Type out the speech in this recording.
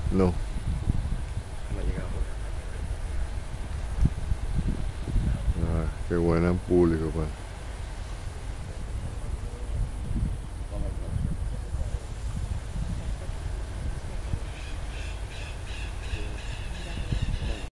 No. No ha llegado. Ah, qué buena en público, pues.